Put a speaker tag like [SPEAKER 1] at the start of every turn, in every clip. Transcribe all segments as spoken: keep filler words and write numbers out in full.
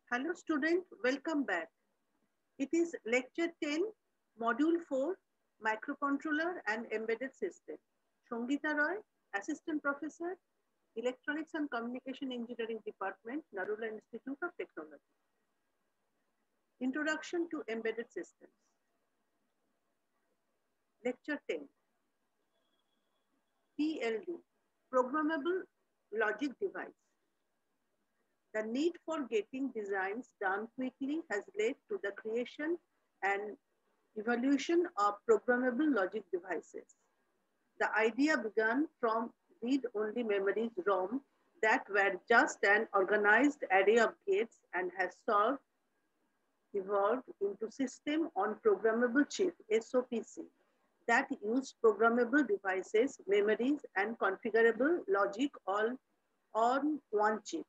[SPEAKER 1] Hello student, welcome back. It is lecture ten, module four, microcontroller and embedded system. Shongita Roy, assistant professor, electronics and communication engineering department, Narula Institute of Technology. Introduction to embedded systems. Lecture ten, P L D, programmable logic device. The need for getting designs done quickly has led to the creation and evolution of programmable logic devices. The idea began from read-only memories ROM that were just an organized array of gates and has solved evolved into system on programmable chip S O P C that use programmable devices, memories, and configurable logic all on one chip.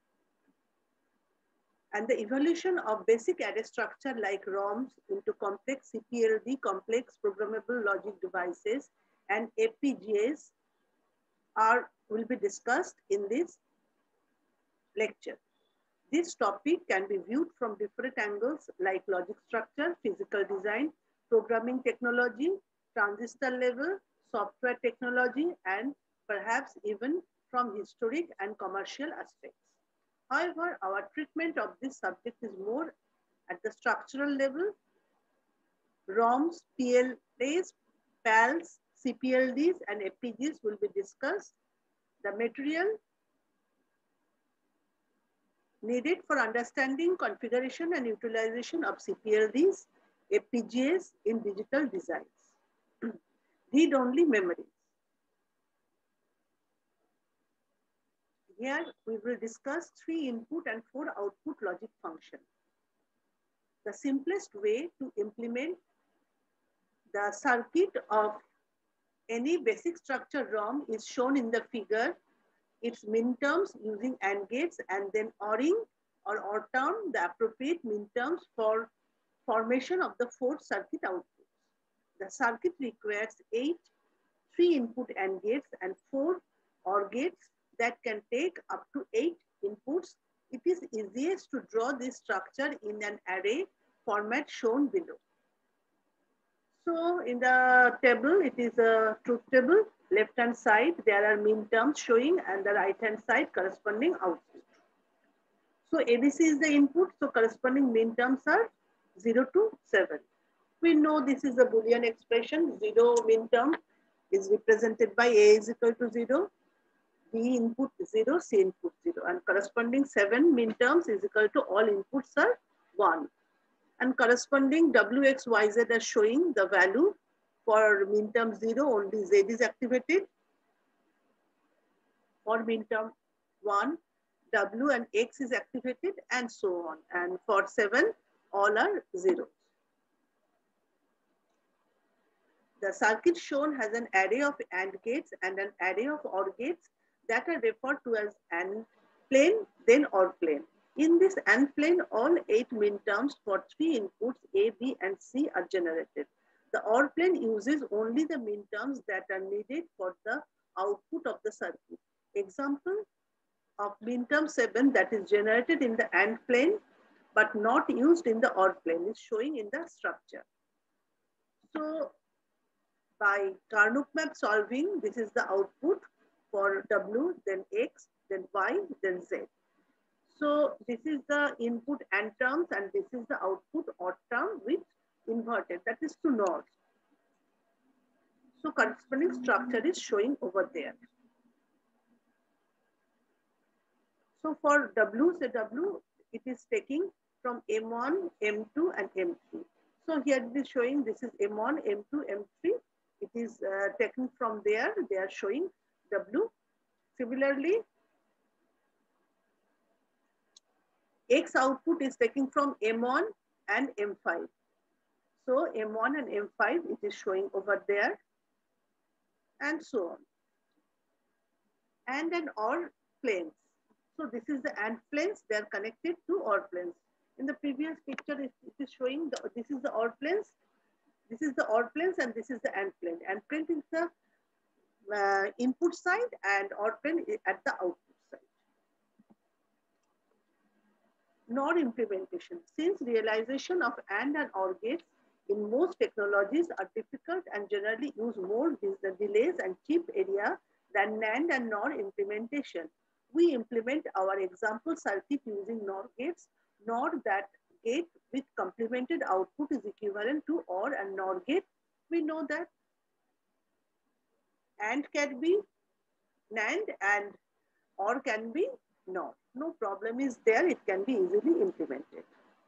[SPEAKER 1] And the evolution of basic array structure like ROMs into complex C P L D, complex programmable logic devices, and F P G As are will be discussed in this lecture. This topic can be viewed from different angles like logic structure, physical design, programming technology, transistor level, software technology, and perhaps even from historic and commercial aspects. However, our treatment of this subject is more at the structural level. ROMs, P L As, P A Ls, C P L Ds, and F P Gs will be discussed. The material needed for understanding configuration and utilization of C P L Ds, F P Gas in digital designs. Read-only memories. Here we will discuss three input and four output logic functions. The simplest way to implement the circuit of any basic structure ROM is shown in the figure. Its minterms using AND gates and then ORing or OR term the appropriate minterms for formation of the four circuit outputs. The circuit requires eight three input AND gates and four OR gates that can take up to eight inputs. It is easiest to draw this structure in an array format shown below. So in the table, it is a truth table. Left hand side, there are minterms showing, and the right hand side corresponding output. So A B C is the input, so corresponding minterms are zero to seven. We know this is a Boolean expression. Zero minterm is represented by A is equal to zero, B input zero, C input zero, and corresponding seven minterms is equal to all inputs are one. And corresponding W X Y Z are showing the value for minterm zero, only Z is activated. For minterm one, W and X is activated, and so on. And for seven, all are zeros. The circuit shown has an array of AND gates and an array of OR gates that are referred to as AND plane, then OR plane. In this AND plane, all eight minterms for three inputs A, B, and C are generated. The OR plane uses only the minterms that are needed for the output of the circuit. Example of minterm seven that is generated in the AND plane but not used in the OR plane is showing in the structure. So by Carnot map solving, this is the output for W, then X, then Y, then Z. So this is the input AND terms and this is the output OR term with inverted, that is to NOR. So corresponding structure is showing over there. So for W, say W, it is taking from M one, M two, and M three. So here it is showing this is M one, M two, M three. It is uh, taken from there. They are showing W. Similarly, X output is taken from M one and M five. So M one and M five, it is showing over there, and so on. And an OR planes. So this is the AND planes. They are connected to OR planes. In the previous picture, it, it is showing the, this is the OR planes. This is the OR planes, and this is the AND plane. AND plane is the uh, input side, and OR plane is at the output side. NOR implementation. Since realization of AND and OR gates in most technologies are difficult and generally use more delays and chip area than NAND and NOR implementation, we implement our example circuit using NOR gates. NOR, that gate with complemented output, is equivalent to OR and NOR gate. We know that AND can be NAND and OR can be NOR. No problem is there, it can be easily implemented.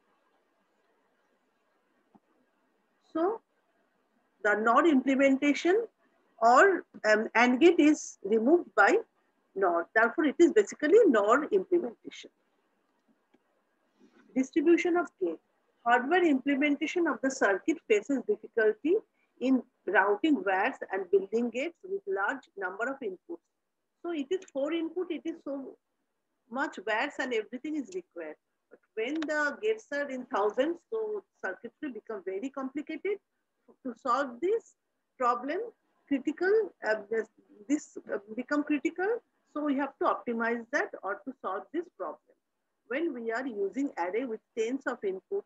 [SPEAKER 1] So the NOR implementation or um, AND gate is removed by NOR. Therefore, it is basically NOR implementation. Distribution of gate. Hardware implementation of the circuit faces difficulty in routing wires and building gates with large number of inputs. So it is four input, it is so much wires and everything is required. But when the gates are in thousands, so circuits will become very complicated. To solve this problem, critical, uh, this, this uh, become critical. So we have to optimize that or to solve this problem. When we are using array with tens of inputs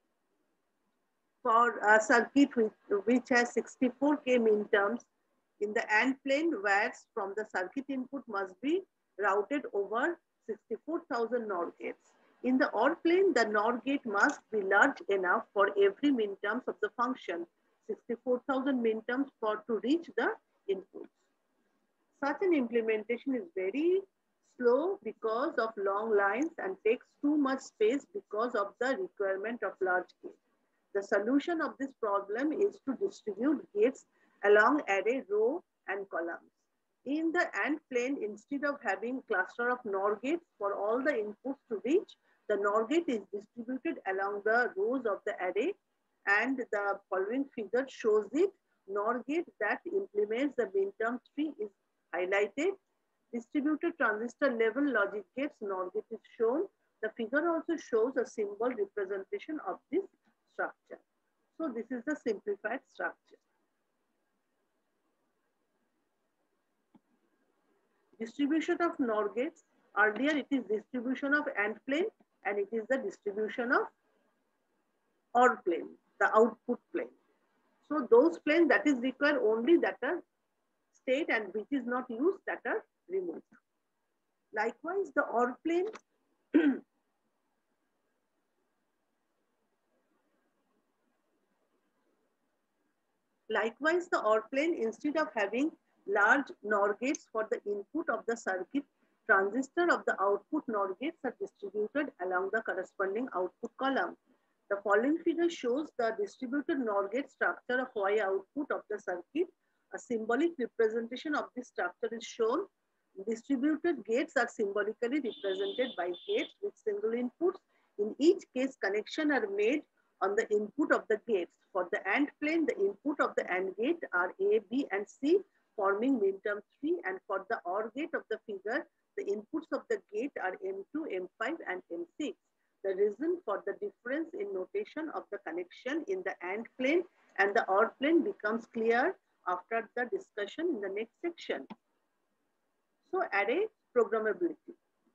[SPEAKER 1] for a circuit with, which has sixty-four K minterms, in the AND plane, wires from the circuit input must be routed over sixty-four thousand NOR gates. In the OR plane, the NOR gate must be large enough for every minterms of the function, sixty-four thousand minterms for to reach the inputs. Such an implementation is very slow because of long lines and takes too much space because of the requirement of large gates. The solution of this problem is to distribute gates along array row and columns. In the AND plane, instead of having cluster of NOR gates for all the inputs to reach, the NOR gate is distributed along the rows of the array, and the following figure shows it. NOR gate that implements the minterm tree is highlighted. Distributed transistor level logic gates NOR gate is shown. The figure also shows a symbol representation of this structure. So this is the simplified structure. Distribution of NOR gates. Earlier it is distribution of AND plane and it is the distribution of OR plane, the output plane. So those planes that is required only that are state and which is not used that are removed. Likewise, the OR plane Likewise, the OR plane, instead of having large NOR gates for the input of the circuit, transistor of the output NOR gates are distributed along the corresponding output column. The following figure shows the distributed NOR gate structure of Y output of the circuit. A symbolic representation of this structure is shown. Distributed gates are symbolically represented by gates with single inputs. In each case, connections are made on the input of the gates. For the AND plane, the input of the AND gate are A, B, and C, forming minterm three. And for the OR gate of the figure, the inputs of the gate are M two, M five, and M six. The reason for the difference in notation of the connection in the AND plane and the OR plane becomes clear after the discussion in the next section. So array programmability.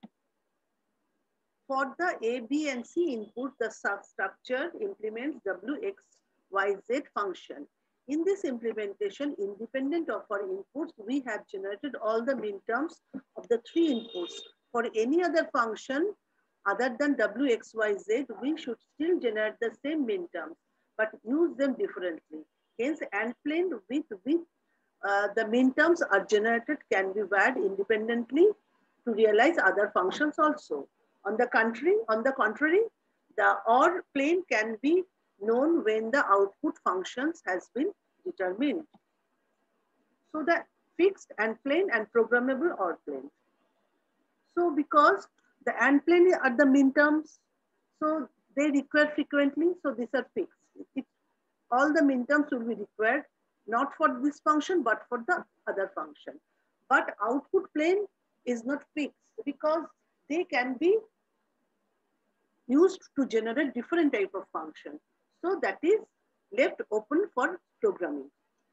[SPEAKER 1] For the A, B, and C input, the substructure implements W, X, Y, Z function. In this implementation, independent of our inputs, we have generated all the minterms of the three inputs. For any other function other than W, X, Y, Z, we should still generate the same minterms, but use them differently. Hence, AND plane with which uh, the minterms are generated can be wired independently to realize other functions also. On the contrary, on the contrary, the OR plane can be known when the output functions has been determined. So the fixed AND plane and programmable OR plane. So because the AND plane are the minterms, so they require frequently, so these are fixed. It, all the minterms will be required, not for this function, but for the other function. But output plane is not fixed because they can be used to generate different type of function. So that is left open for programming.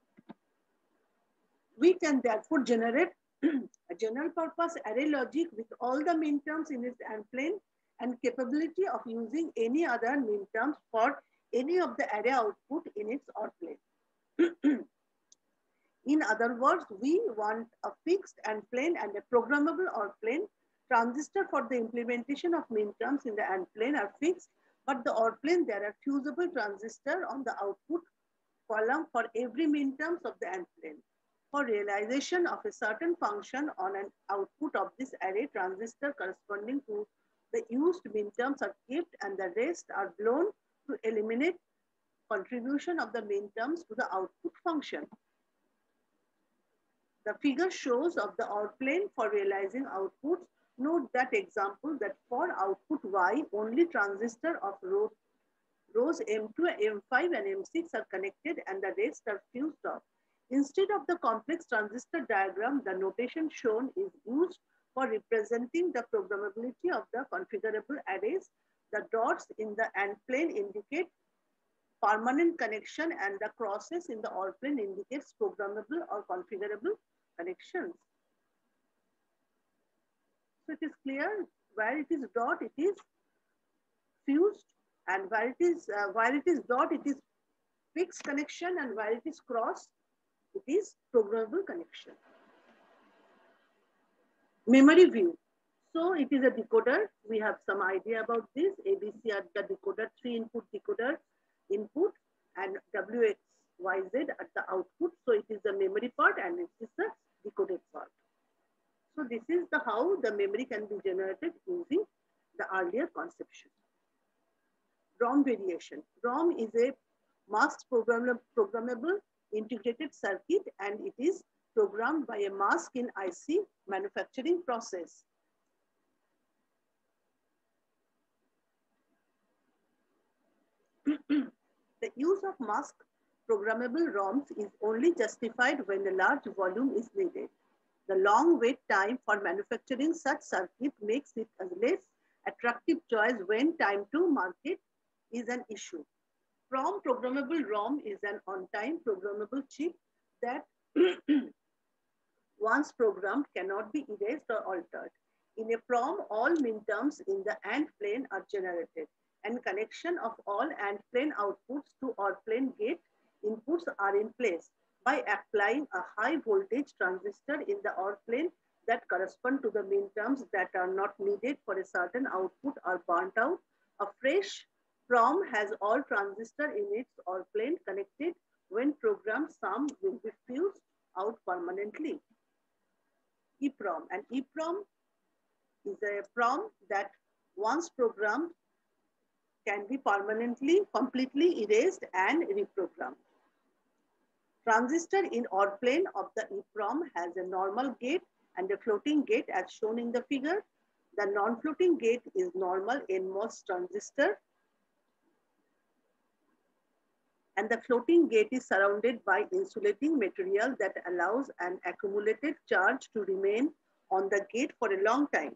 [SPEAKER 1] We can therefore generate a general purpose array logic with all the minterms in its AND plane and capability of using any other minterms for any of the array output in its OR plane. In other words, we want a fixed and plain and a programmable OR plane. Transistor for the implementation of minterms in the AND plane are fixed, but the OR plane, there are fusible transistor on the output column for every minterms of the AND plane. For realization of a certain function on an output of this array, transistor corresponding to the used minterms are kept and the rest are blown to eliminate contribution of the minterms to the output function. The figure shows of the OR plane for realizing outputs. Note that example that for output Y, only transistor of row, rows M two, M five and M six are connected and the rest are fused off. Instead of the complex transistor diagram, the notation shown is used for representing the programmability of the configurable arrays. The dots in the AND plane indicate permanent connection and the crosses in the OR plane indicates programmable or configurable connections. So it is clear where it is dot, it is fused, and where it is uh, while it is dot, it is fixed connection, and while it is cross, it is programmable connection. Memory view. So it is a decoder. We have some idea about this. A B C are the decoder, three input decoder input, and W X Y Z at the output. So it is the memory part and it is the decoded part. So this is the how the memory can be generated using the earlier conception. ROM variation. ROM is a masked programmable, programmable integrated circuit, and it is programmed by a mask in I C manufacturing process. The use of mask programmable ROMs is only justified when a large volume is needed. The long wait time for manufacturing such circuit makes it a less attractive choice when time to market is an issue. PROM programmable ROM is an on-time programmable chip that once programmed cannot be erased or altered. In a PROM, all minterms in the AND plane are generated, and connection of all AND plane outputs to OR plane gate inputs are in place. By applying a high voltage transistor in the OR plane that correspond to the minterms that are not needed for a certain output are burnt out, a fresh PROM has all transistor in its OR plane connected. When programmed, some will be fused out permanently. EPROM. An EPROM is a PROM that once programmed can be permanently, completely erased and reprogrammed. Transistor in OR plane of the EPROM has a normal gate and a floating gate as shown in the figure. The non-floating gate is normal N MOS transistor, and the floating gate is surrounded by insulating material that allows an accumulated charge to remain on the gate for a long time.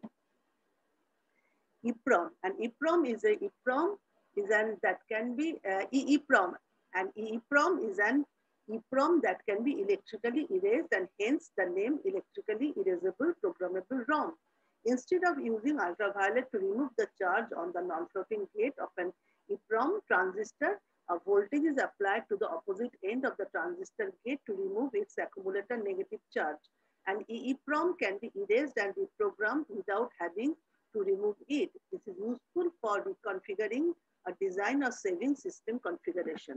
[SPEAKER 1] EPROM. An EPROM is a EPROM is an that can be uh, EEPROM. An EEPROM is an EPROM that can be electrically erased, and hence the name electrically erasable programmable ROM. Instead of using ultraviolet to remove the charge on the non-floating gate of an EPROM transistor, a voltage is applied to the opposite end of the transistor gate to remove its accumulator negative charge. An EEPROM can be erased and reprogrammed without having to remove it. This is useful for reconfiguring a design or saving system configuration.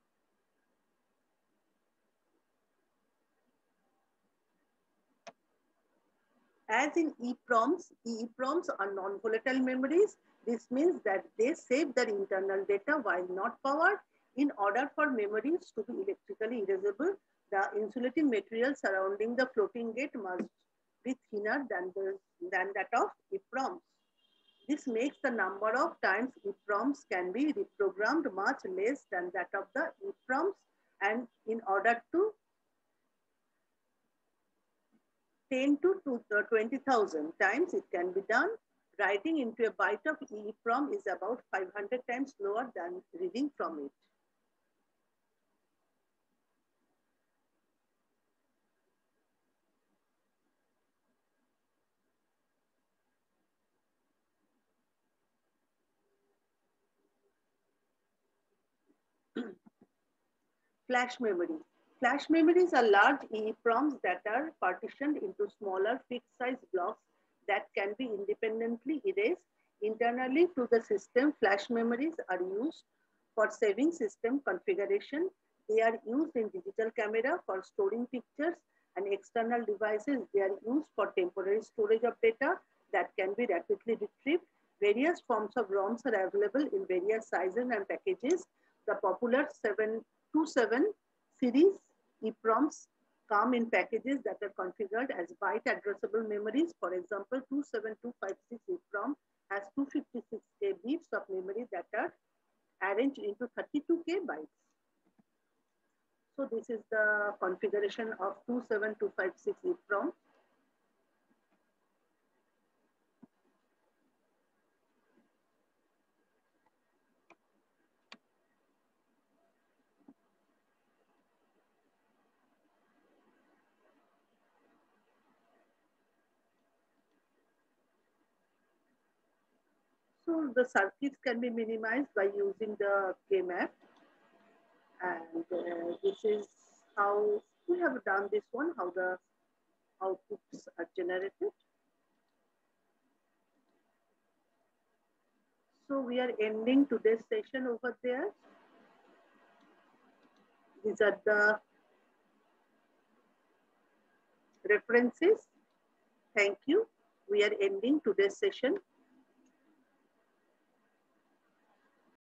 [SPEAKER 1] As in EPROMs, EEPROMs are non-volatile memories. This means that they save their internal data while not powered. In order for memories to be electrically erasable, the insulating material surrounding the floating gate must be thinner than, the, than that of EPROMs. This makes the number of times EPROMs can be reprogrammed much less than that of the EPROMs, and in order to ten to twenty thousand times it can be done. Writing into a byte of EEPROM is about five hundred times slower than reading from it. Flash memory. Flash memories are large EEPROMs that are partitioned into smaller fixed-size blocks that can be independently erased. Internally to the system, flash memories are used for saving system configuration. They are used in digital camera for storing pictures and external devices. They are used for temporary storage of data that can be rapidly retrieved. Various forms of ROMs are available in various sizes and packages. The popular seven twenty-seven series EEPROMs come in packages that are configured as byte addressable memories. For example, two seven two five six EEPROM has two hundred fifty-six K bits of memory that are arranged into thirty-two K bytes. So this is the configuration of two seven two five six EEPROM. So the circuits can be minimized by using the K-map. And uh, this is how we have done this one, how the outputs are generated. So we are ending today's session over there. These are the references. Thank you. We are ending today's session.